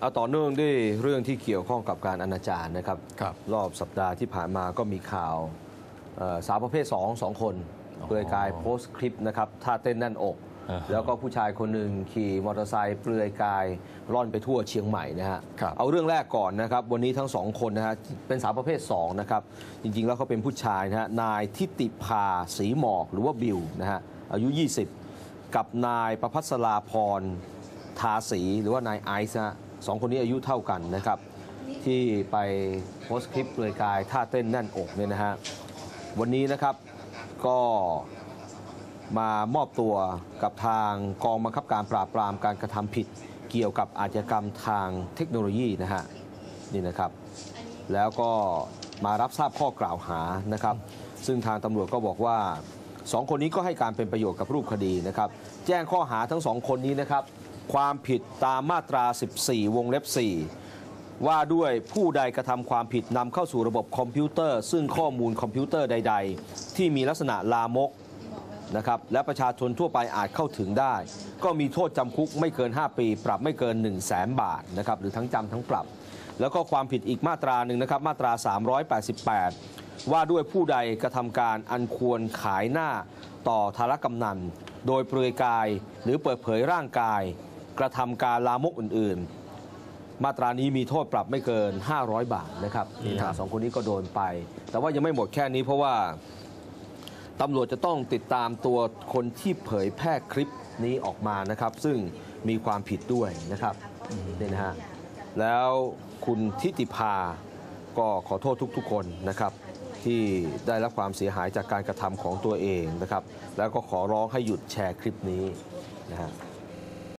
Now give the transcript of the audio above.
เอาต่อเนื่องด้วยเรื่องที่เกี่ยวข้องกับการอนาจารนะครับรอบสัปดาห์ที่ผ่านมาก็มีข่าวสาวประเภท2 คนเปลือยกายโพสต์คลิปนะครับท่าเต้นแน่นอกแล้วก็ผู้ชายคนหนึ่งขี่มอเตอร์ไซค์เปลือยกายร่อนไปทั่วเชียงใหม่นะฮะเอาเรื่องแรกก่อนนะครับวันนี้ทั้ง2 คนนะฮะเป็นสาวประเภท2นะครับจริงๆแล้วเขาเป็นผู้ชายนะฮะนายทิติภาศรีหมอกหรือว่าบิวนะฮะอายุ20กับนายประภัสราพรทาสีหรือว่านายไอซ์นะ2 คนนี้อายุเท่ากันนะครับที่ไปโพสต์คลิปเปลือยกายท่าเต้นแน่นอกเนี่ยนะฮะวันนี้นะครับก็มามอบตัวกับทางกองบังคับการปราบปรามการกระทำผิดเกี่ยวกับอาชญากรรมทางเทคโนโลยีนะฮะนี่นะครับแล้วก็มารับทราบข้อกล่าวหานะครับซึ่งทางตำรวจก็บอกว่า2 คนนี้ก็ให้การเป็นประโยชน์กับรูปคดีนะครับแจ้งข้อหาทั้ง2 คนนี้นะครับความผิดตามมาตรา14 วงเล็บ 4ว่าด้วยผู้ใดกระทำความผิดนำเข้าสู่ระบบคอมพิวเตอร์ซึ่งข้อมูลคอมพิวเตอร์ใดๆที่มีลักษณะลามกนะครับและประชาชนทั่วไปอาจเข้าถึงได้ก็มีโทษจำคุกไม่เกิน5 ปีปรับไม่เกิน 100,000 บาทนะครับหรือทั้งจำทั้งปรับแล้วก็ความผิดอีกมาตราหนึ่งนะครับมาตรา388ว่าด้วยผู้ใดกระทำการอันควรขายหน้าต่อธารกำนันโดยเปลือยกายหรือเปิดเผยร่างกายกระทำการลามกอื่นๆมาตรานี้มีโทษปรับไม่เกิน500 บาทนะครับนี่นะ2 คนนี้ก็โดนไปแต่ว่ายังไม่หมดแค่นี้เพราะว่าตำรวจจะต้องติดตามตัวคนที่เผยแพร่คลิปนี้ออกมานะครับซึ่งมีความผิดด้วยนะครับนี่นะฮะแล้วคุณทิติภาก็ขอโทษทุกๆคนนะครับที่ได้รับความเสียหายจากการกระทำของตัวเองนะครับแล้วก็ขอร้องให้หยุดแชร์คลิปนี้นะฮะ